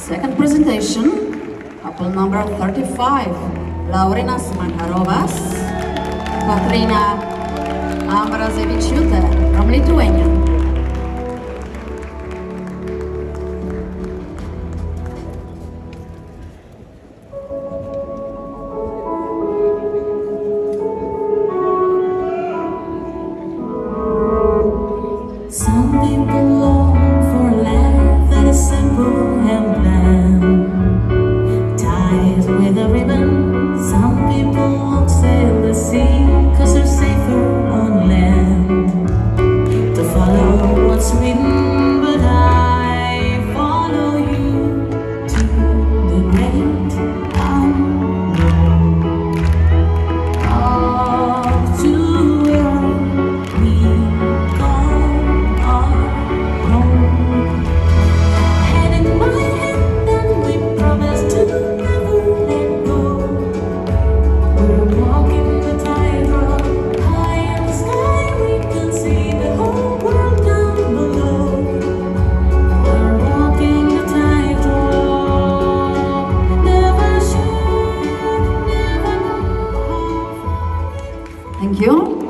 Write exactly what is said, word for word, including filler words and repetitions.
Second presentation, couple number thirty-five, Laurinas Manharovas, Katrina Ambrazevičiūtė from Lithuania. Some people long for a life that is simple and bland, tied with a ribbon. Some people won't sail the sea, cause they're safer on land. To follow what's written, but I follow you to the great unknown. Off to where we go. Thank you.